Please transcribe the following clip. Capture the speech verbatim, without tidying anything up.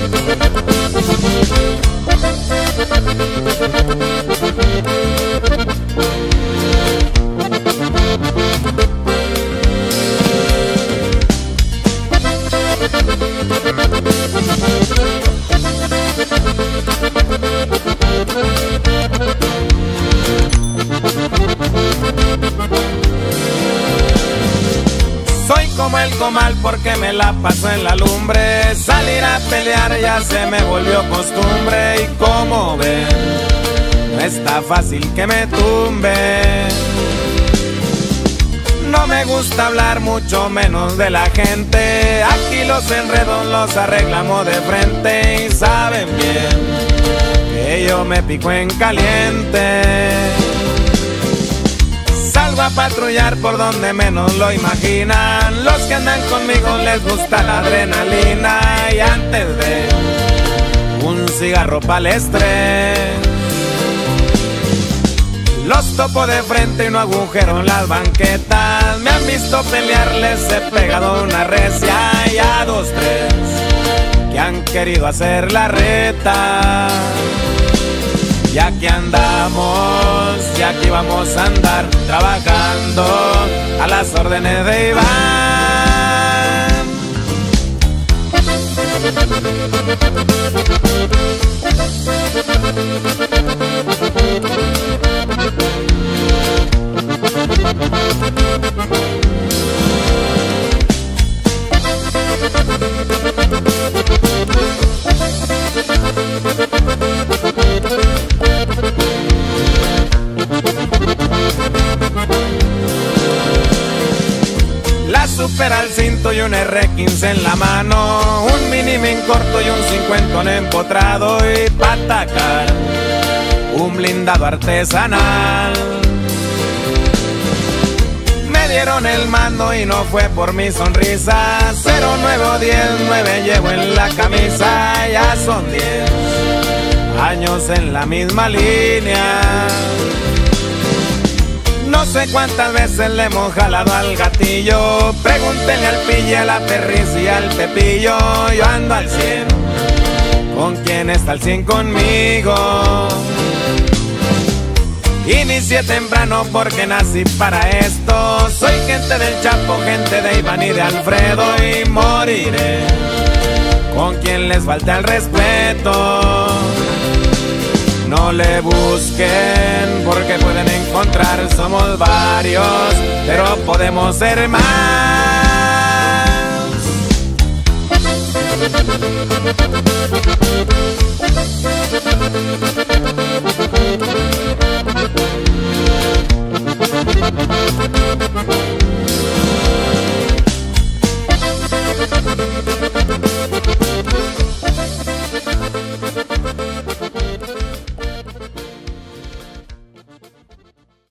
Soy como el comal porque me la paso en la lumbre. Salir a pelear ya se me volvió costumbre. Y como ven, no está fácil que me tumbe. No me gusta hablar, mucho menos de la gente. Aquí los enredos los arreglamos de frente. Y saben bien que yo me pico en caliente. Salgo a patrullar por donde menos lo imaginan. Los que andan conmigo les gusta la adrenalina. Y antes de un cigarro pa'l estrés, los topo de frente y no agujero en las banquetas. Me han visto pelear, les he pegado una recia. Y a dos, tres que han querido hacer la reta. Y aquí andamos, y aquí vamos a andar, trabajando a las órdenes de Iván. La super al cinto y un erre quince en la mano, un mini min corto y un cincuentón empotrado, y pa' atacar un blindado artesanal. Me dieron el mando y no fue por mi sonrisa. Cero nueve o diez, nueve llevo en la camisa. Ya son diez años en la misma línea. No sé cuántas veces le hemos jalado al gatillo. Pregúntenle al pille, a la perris y al pepillo. Yo ando al cien, ¿con quién está al cien? Conmigo. Inicié temprano porque nací para esto. Soy gente del Chapo, gente de Iván y de Alfredo. Y moriré con quien les falte el respeto. No le busquen porque pueden encontrar. Somos varios, pero podemos ser más.